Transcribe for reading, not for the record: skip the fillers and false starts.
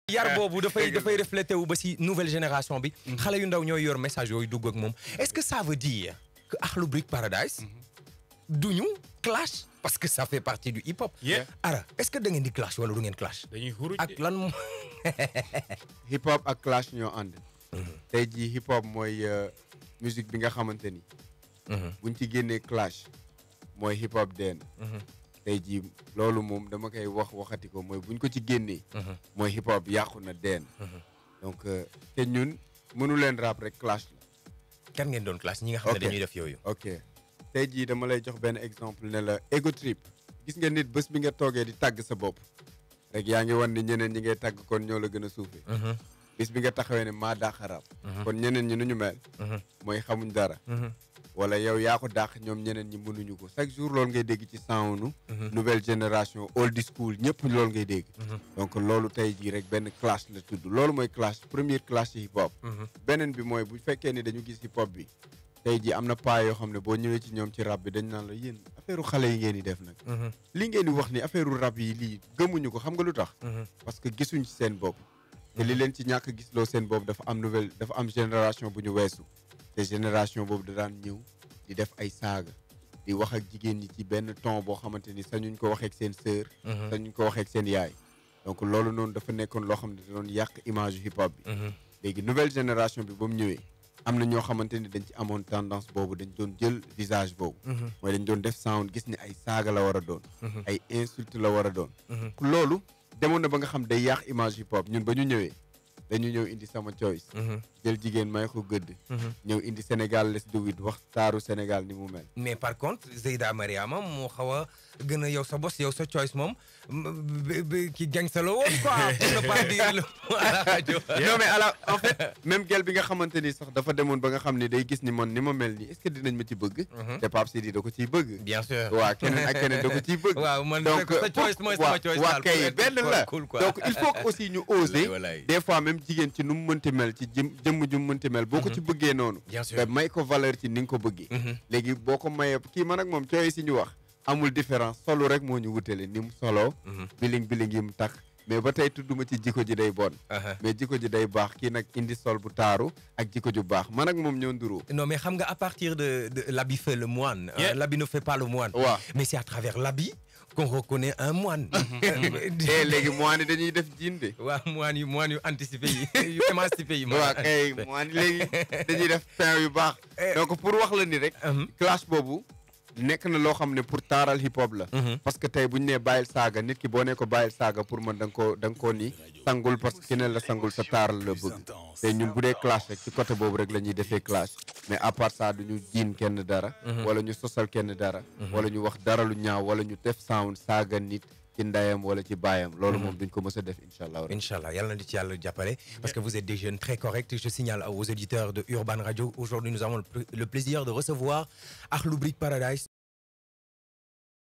yar boobu dafay reflété wu ba si nouvelle génération bi. xale yu ndaw ñooy yor message yooyu dugg ak moom. est-ce que ça veut dire que Akhlou Brick Paradise duñu clash parce que ça fait partie du hip-hop. Ara est-ce que da ngeen di clash wala du ngeen clash. dañuy xuruj ak lan. hip-hop ak clash ñoo ànd. tey jii hip-hop mooy musique bi nga xamante ni. buñ ci génnee clash mooy hip-hop deen. tey jii loolu moom dama koy waxati ko mooy buñ ko ci génnee. mooy hip hop yàqu na deen. donc te ñun mënu leen rap rek clash la. kan ngeen doon clash ñi nga xam ne dañuy def yooyu. ok tey jii dama lay jox benn exemple ne la ego trip gis nga nit bés bi nga toogee di tàgg sa bopp rek yaa ngi wan ni ñeneen ñi ngay tàgg kon ñoo la gën a suufee. bis bi nga taxawee ne maa dàq rap. kon ñeneen ñi nu ñu mel. mooy xamuñ dara. wala yow yaa ko dàq ñoom ñeneen ñi mënuñu ko chaque jour loolu ngay dégg ci sound nouvelle génération old school ñëpp loolu ngay dégg. donc loolu tey jii rek benn clash la tudd loolu mooy clash première clash ci hip hop. beneen bi mooy bu fekkee ni dañu gis hip hop bi tey jii am na paa yoo xam ne boo ñëwee ci ñoom ci rap bi dañ naan la yéen affaire xale yi ngeen di def nag. li ngeen di wax ni affaire rap yi lii gëmuñu ko xam nga lu tax. parce que gisuñ ci seen bopp. te li leen ci ñàkk gisloo seen bopp dafa am génération bu ñu weesu. te génération boobu da daan ñëw di def ay saaga di wax ak jigéen ñi ci benn ton boo xamante ni sañuñ ko waxee ak seen sœur. sañuñ ko waxee ak seen yaay. donc loolu noonu dafa nekkoon loo xam ne da doon yàq image hip hop bi. léegi nouvelle génération bi ba mu ñëwee am na ñoo xamante ni dañ ci amoon tendance boobu dañ doon jël visage boobu. mooy dañ doon def sound gis ni ay saaga la war a doon. ay insulte la war a doon. loolu demoon na ba nga xam day yàq image hip hop ñun ba ñu ñëwee. dañu ñëw indi sama choice. jël jigéen may ko gëdd. ñëw indi Sénégal les do it wax taaru Sénégal ni mu mel. mais par contre Zeyda Mariama moo xaw a gën a yow sa bos yow sa choice moom ki gangsta la woon quoi pour ne pas dire le mot à la radio. non mais alors en fait même gel bi nga xamante ni sax dafa demoon ba nga xam ni day gis ni man ni ma mel nii est-ce que dinañ ma ci bëgg. te Pape Sidi da ko ciy bëgg. bien sûr waaw keneen ak keneen da ko ciy bëgg. waaw man donc sa choice mooy sama choice daal kay benn la donc il faut que aussi ñu oser. des fois même jigéen ci nu mu mënti mel ci jëmm ju mu mënti mel boo ko ci bëggee noonu nga may ko valeur ci ni nga ko bëggee léegi boo ko mayee kii man ak moom cooy si ñu wax amul différence solo rek moo ñu wutale ni mu solo biling yi mu tax mais ba tey tudduma ci jikko ji day bon mais jikko ji day baax kii nag indi sol bu taaru ak jikko ju baax man ak moom ñoo nduroo non mais xam nga à partir de l'habit fait le moine l'habit ne fait pas le moine mais c'est à travers l'habit qu'on reconnaît un moine. te léegi moine yi dañuy def jiin de. waaw moine yu anticipé yi yu émancipé yi. waaw kay moine léegi dañuy def pain yu baax. donc pour wax la ni rek. clash boobu nekk na loo xam ne pour taaral hip hop la. parce que tey bu ñu nee bàyyil saaga nit ki boo nee ko bàyyil saaga pour man da nga koo ni sangul parce que keneen la sangul sa taaral la bëgg. te ñun bu dee clash rek ci côté boobu rek la ñuy defee clash. mais à part ça du ñu jiin kenn dara. wala ñu sosal kenn dara. wala ñu wax dara lu ñaaw wala ñu def sound saaga nit ci ndayam wala ci baayam. loolu moom duñ ko mës a def incha allah. incha allah yàlla na ci yàlla jàppale. parce que vous êtes des jeunes très corrects. Je signale aux auditeurs de Urban Radio aujourd'hui nous avons le plaisir de recevoir Akhlou Brick Paradise.